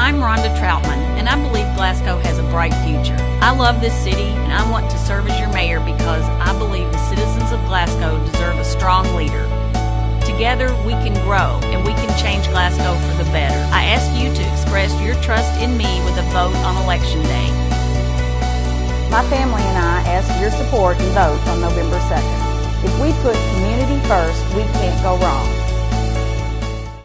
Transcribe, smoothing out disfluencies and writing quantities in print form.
I'm Rhonda Troutman, and I believe Glasgow has a bright future. I love this city, and I want to serve as your mayor because I believe the citizens of Glasgow deserve a strong leader. Together, we can grow, and we can change Glasgow for the better. I ask you to express your trust in me with a vote on Election Day. My family and I ask your support and vote on November 2nd. If we put community first, we can't go wrong.